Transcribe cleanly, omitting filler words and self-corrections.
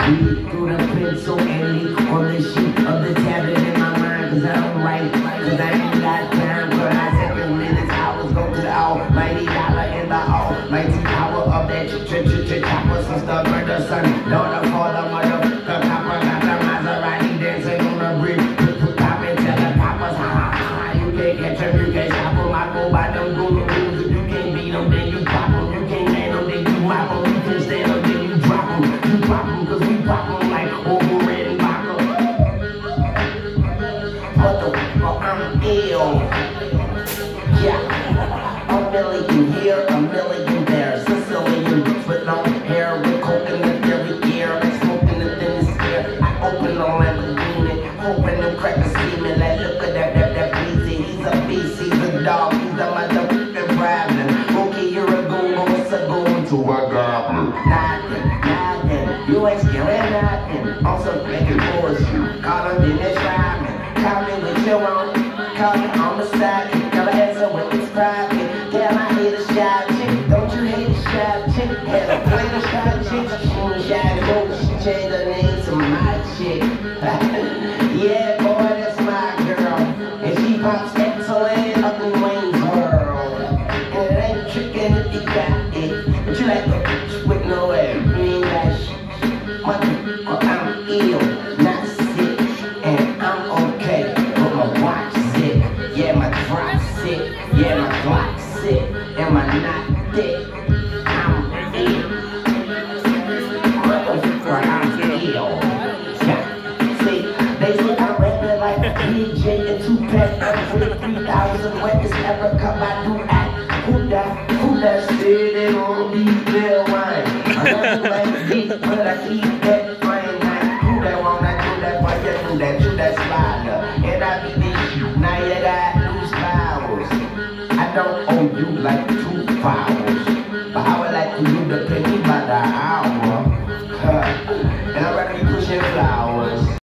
Read through the pencil and leak on the sheet of the tablet in my mind. Cause I don't write, cause I ain't got time. For I second minutes, hours go to the almighty dollar in the almighty power of that chopper. Sister, brother, son, daughter, father, mother, the copper, got the Maserati dancing on the bridge. Put top and tell the coppers, ha ha ha, you can't catch them, you can't stop them. I go by them golden rules. If you can't beat them, then you pop them. You can't land them, then you mop them. You can't stand them, then you drop them. You pop them, cause we pop them like over red and vodka. Motherfucker, I'm ill. Yeah, a million here, a million there. Sicilian bitch with long hair, with coconut every year. I'm smoking the thinnest air. I open the Lamborghini, hoping them crackers see me. Like, look at that breezy. He's a beast, he's a dog, he's a motherfucking problem. Okay, you're a goon, what's a goon to a goblin? Nothing, you ain't scaring nothing. On some fucking bullshit, call him Dennis Rodman. Call me with your own, call me on the side. Never answer when it's private. Damn, I hate a shy chick. Don't you hate a shy chick? Had a plate of shy chicks. She was shy to she changed her name to my chick. Yeah, boy, that's my girl. And she pops excellent up in Wayne's World. And it ain't tricking if you got it. But you like a bitch with no air. You ain't got shit. Motherfucker, I'm ill, not sick. And I'm okay. But my watch sick. Yeah, my drop sick. Yeah, my Glock sick. Am I not thick? I'm ill. Motherfucker, I'm ill. Yeah. See, they say I'm rapping like a DJ and Tupac. I'm with 3,000 weapons ever come by do act. Who that said they gon' be their wine? I never like it, but I keep that flame. Who that wanna do that? Why you do that spider? And I be this, now you got loose powers. I don't owe you like 2 hours, but I would like to do the penny by the hour.